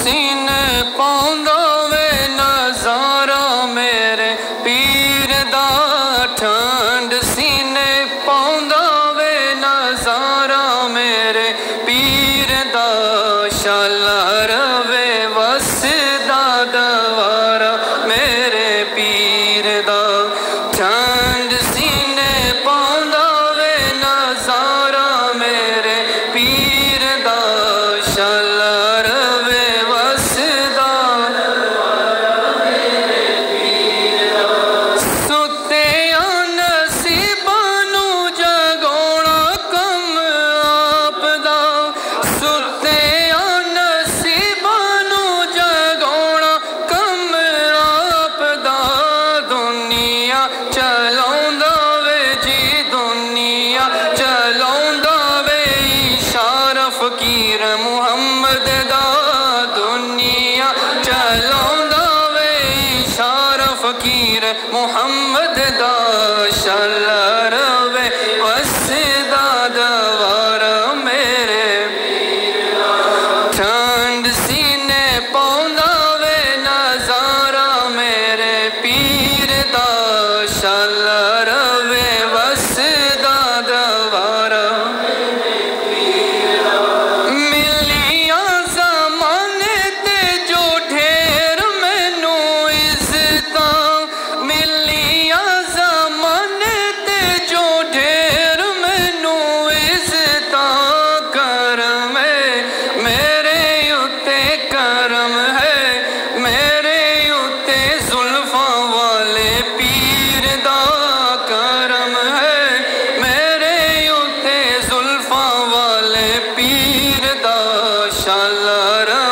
سینے پاؤندا وے نظارہ میرے پیر دا ٹھنڈ سینے پاؤندا وے نظارہ میرے پیر دا شالا روے وسدا دوارا میرے پیر دا ٹھنڈ سینے پاؤندا وے نظارہ میرے پیر دا شالا روے وسدا ستے نصیباں نو جگاونا کم آپ دا ستے نصیباں نو جگاونا کم آپ دا دنیا چلاوندا وے جی دنیا چلاوندا وے اشارہ فقیر محمد دا دنیا چلاوندا وے اشارہ فقیر محمد دا شالا روے وسدا دوارا میرے ٹھنڈ سینے پاؤندا وے نظارہ میرے پیر دا شالا روے وسدا دوارا ملیاں زمانے تے جو ڈھیر مینوں عزتاں ملیاں زمانے تے جو ڈھیر مینوں عزتاں کرم ہے میرے اُتے کرم ہے میرے اُتے زلفاں والے پیر دا کرم ہے میرے اُتے زلفاں والے پیر دا شالا